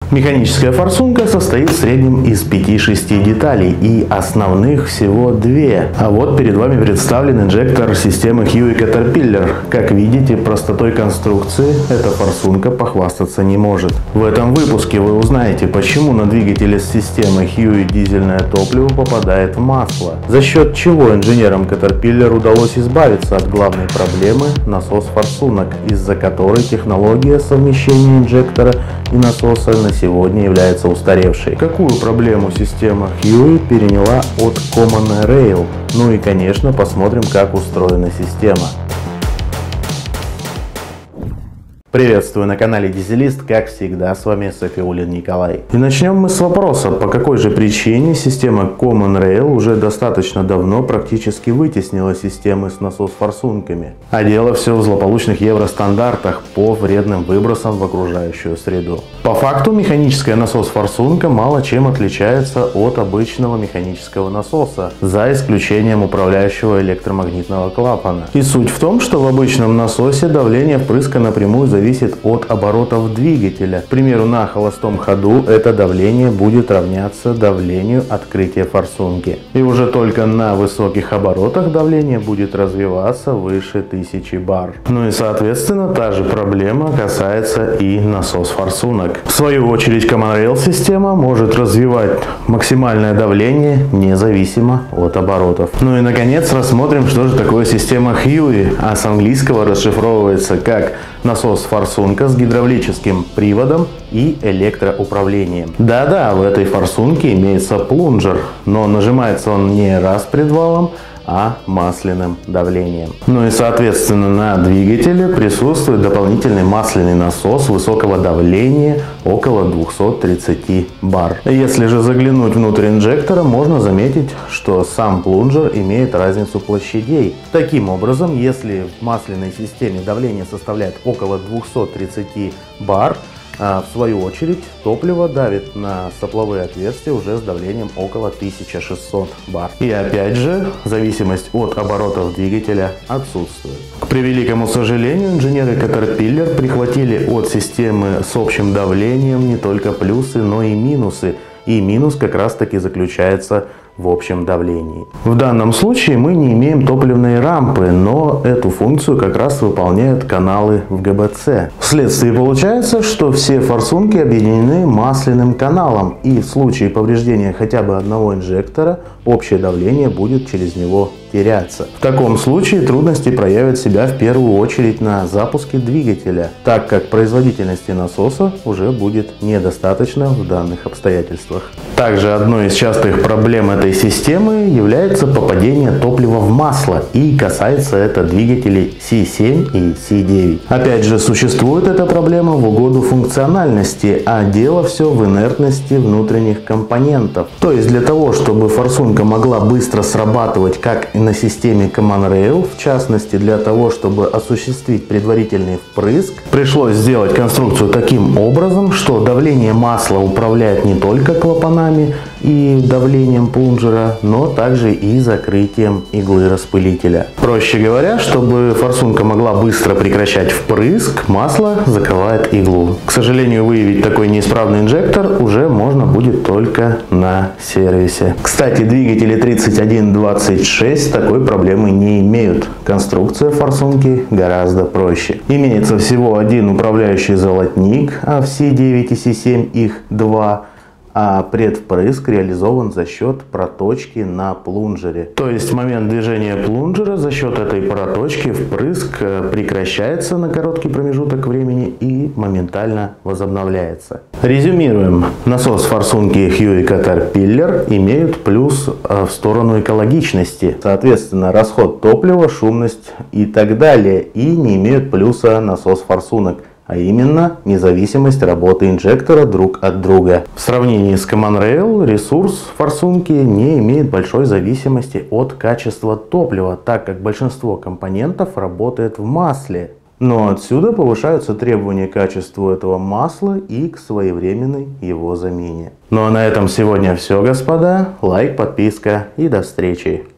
Механическая форсунка состоит в среднем из 5-6 деталей, и основных всего 2. А вот перед вами представлен инжектор системы Huey Caterpillar. Как видите, простотой конструкции эта форсунка похвастаться не может. В этом выпуске вы узнаете, почему на двигателе с системой Huey дизельное топливо попадает в масло, за счет чего инженерам Caterpillar удалось избавиться от главной проблемы насос форсунок, из-за которой технология совмещения инжектора и насоса на сегодня является устаревшей. Какую проблему система Huey переняла от Common Rail? Ну и, конечно, посмотрим, как устроена система. Приветствую на канале Дизелист, как всегда, с вами Сафиуллин Николай. И начнем мы с вопроса, по какой же причине система Common Rail уже достаточно давно практически вытеснила системы с насос-форсунками. А дело все в злополучных евростандартах по вредным выбросам в окружающую среду. По факту механическая насос-форсунка мало чем отличается от обычного механического насоса, за исключением управляющего электромагнитного клапана. И суть в том, что в обычном насосе давление впрыска напрямую зависит от оборотов двигателя. К примеру, на холостом ходу это давление будет равняться давлению открытия форсунки. И уже только на высоких оборотах давление будет развиваться выше 1000 бар. Ну и соответственно та же проблема касается и насос-форсунок. В свою очередь Common Rail система может развивать максимальное давление независимо от оборотов. Ну и наконец рассмотрим, что же такое система Huey, а с английского расшифровывается как насос-форсунка с гидравлическим приводом и электроуправлением. Да-да, в этой форсунке имеется плунжер, но нажимается он не раз предвалом, а масляным давлением. Ну и соответственно на двигателе присутствует дополнительный масляный насос высокого давления около 230 бар. Если же заглянуть внутрь инжектора, можно заметить, что сам плунжер имеет разницу площадей. Таким образом, если в масляной системе давление составляет около 230 бар, в свою очередь топливо давит на сопловые отверстия уже с давлением около 1600 бар. И опять же, зависимость от оборотов двигателя отсутствует. К превеликому сожалению, инженеры Caterpillar прихватили от системы с общим давлением не только плюсы, но и минусы. И минус как раз таки заключается в общем давлении. В данном случае мы не имеем топливной рампы, но эту функцию как раз выполняют каналы в ГБЦ. Вследствие получается, что все форсунки объединены масляным каналом, и в случае повреждения хотя бы одного инжектора общее давление будет через него теряться. В таком случае трудности проявят себя в первую очередь на запуске двигателя, так как производительности насоса уже будет недостаточно в данных обстоятельствах. Также одной из частых проблем этой системы является попадение топлива в масло, и касается это двигателей C7 и C9. Опять же, существует эта проблема в угоду функциональности, а дело все в инертности внутренних компонентов. То есть для того, чтобы форсунка могла быстро срабатывать как и на системе Common Rail, в частности для того, чтобы осуществить предварительный впрыск, пришлось сделать конструкцию таким образом, что давление масла управляет не только клапанами и давлением плунжера, но также и закрытием иглы распылителя. Проще говоря, чтобы форсунка могла быстро прекращать впрыск, масло закрывает иглу. К сожалению, выявить такой неисправный инжектор уже можно будет только на сервисе. Кстати, двигатели 3126 такой проблемы не имеют. Конструкция форсунки гораздо проще. Имеется всего один управляющий золотник, а в C9 и C7 их 2. А предвпрыск реализован за счет проточки на плунжере. То есть в момент движения плунжера за счет этой проточки впрыск прекращается на короткий промежуток времени и моментально возобновляется. Резюмируем. Насос форсунки Huey Caterpillar имеют плюс в сторону экологичности. Соответственно, расход топлива, шумность и так далее. И не имеют плюса насос форсунок, а именно независимость работы инжектора друг от друга. В сравнении с Common Rail ресурс форсунки не имеет большой зависимости от качества топлива, так как большинство компонентов работает в масле. Но отсюда повышаются требования к качеству этого масла и к своевременной его замене. Ну а на этом сегодня все, господа. Лайк, подписка и до встречи.